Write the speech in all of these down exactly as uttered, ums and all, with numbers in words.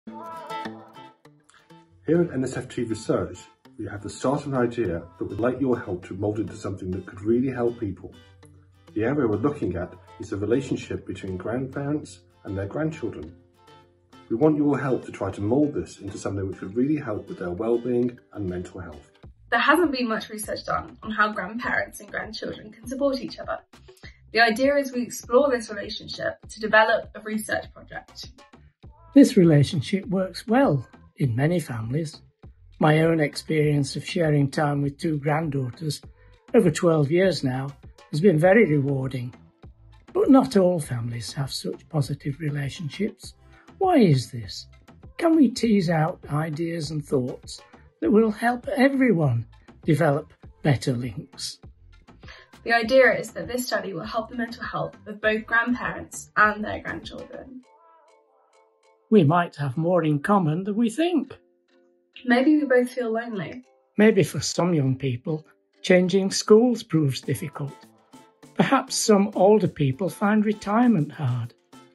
Here at N S F T Research, we have the start of an idea that would like your help to mould into something that could really help people. The area we're looking at is the relationship between grandparents and their grandchildren. We want your help to try to mould this into something which would really help with their well-being and mental health. There hasn't been much research done on how grandparents and grandchildren can support each other. The idea is we explore this relationship to develop a research project. This relationship works well in many families. My own experience of sharing time with two granddaughters over twelve years now has been very rewarding. But not all families have such positive relationships. Why is this? Can we tease out ideas and thoughts that will help everyone develop better links? The idea is that this study will help the mental health of both grandparents and their grandchildren. We might have more in common than we think. Maybe we both feel lonely. Maybe for some young people, changing schools proves difficult. Perhaps some older people find retirement hard.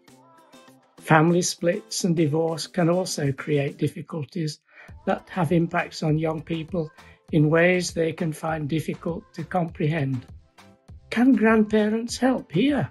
Family splits and divorce can also create difficulties that have impacts on young people in ways they can find difficult to comprehend. Can grandparents help here?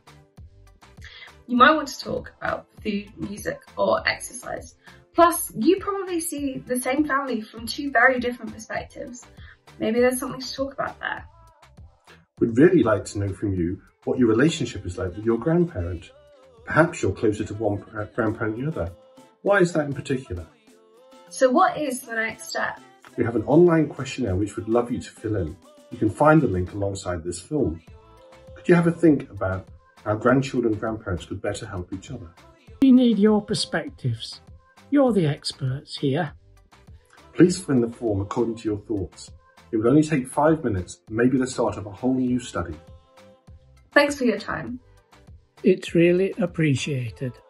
You might want to talk about food, music, or exercise. Plus, you probably see the same family from two very different perspectives. Maybe there's something to talk about there. We'd really like to know from you what your relationship is like with your grandparent. Perhaps you're closer to one grandparent than the other. Why is that in particular? So what is the next step? We have an online questionnaire which we'd love you to fill in. You can find the link alongside this film. Could you have a think about how grandchildren and grandparents could better help each other? We need your perspectives. You're the experts here. Please fill in the form according to your thoughts. It would only take five minutes, maybe the start of a whole new study. Thanks for your time. It's really appreciated.